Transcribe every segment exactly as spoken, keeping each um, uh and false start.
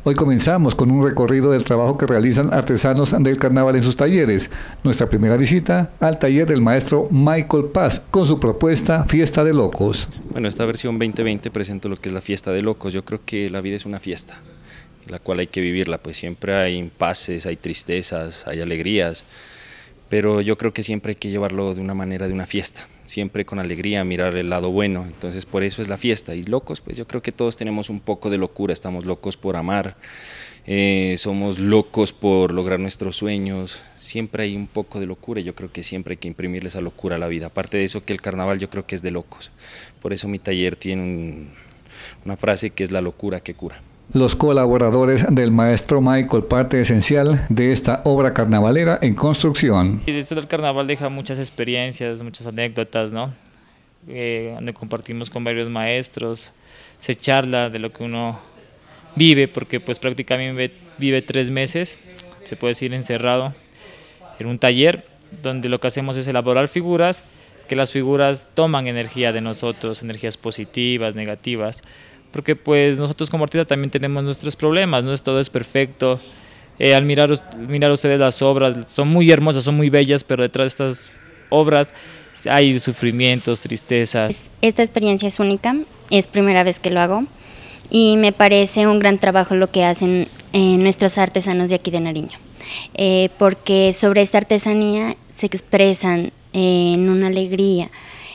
Hoy comenzamos con un recorrido del trabajo que realizan artesanos del carnaval en sus talleres. Nuestra primera visita al taller del maestro Michael Paz con su propuesta Fiesta de Locos. Bueno, esta versión veinte veinte presento lo que es la Fiesta de Locos. Yo creo que la vida es una fiesta, la cual hay que vivirla, pues siempre hay impases, hay tristezas, hay alegrías, pero yo creo que siempre hay que llevarlo de una manera de una fiesta, siempre con alegría, mirar el lado bueno. Entonces por eso es la fiesta. Y locos, pues yo creo que todos tenemos un poco de locura, estamos locos por amar, eh, somos locos por lograr nuestros sueños, siempre hay un poco de locura y yo creo que siempre hay que imprimirle esa locura a la vida. Aparte de eso, que el carnaval yo creo que es de locos, por eso mi taller tiene un, una frase que es la locura que cura. Los colaboradores del maestro Michael, parte esencial de esta obra carnavalera en construcción. Y esto del carnaval deja muchas experiencias, muchas anécdotas, ¿no? Eh, donde compartimos con varios maestros, se charla de lo que uno vive, porque pues prácticamente vive tres meses, se puede decir encerrado, en un taller donde lo que hacemos es elaborar figuras, que las figuras toman energía de nosotros, energías positivas, negativas, porque pues nosotros como artistas también tenemos nuestros problemas, no es todo es perfecto. Eh, al mirar, mirar ustedes las obras, son muy hermosas, son muy bellas, pero detrás de estas obras hay sufrimientos, tristezas. Esta experiencia es única, es primera vez que lo hago y me parece un gran trabajo lo que hacen eh, nuestros artesanos de aquí de Nariño, eh, porque sobre esta artesanía se expresan eh, en una alegría,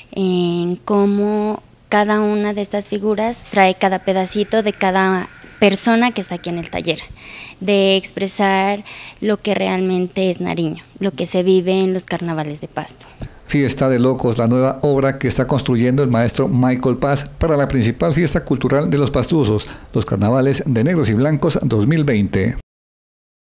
en cómo cada una de estas figuras trae cada pedacito de cada persona que está aquí en el taller, de expresar lo que realmente es Nariño, lo que se vive en los carnavales de Pasto. Fiesta de Locos, la nueva obra que está construyendo el maestro Michael Paz para la principal fiesta cultural de los pastusos, los carnavales de negros y blancos dos mil veinte.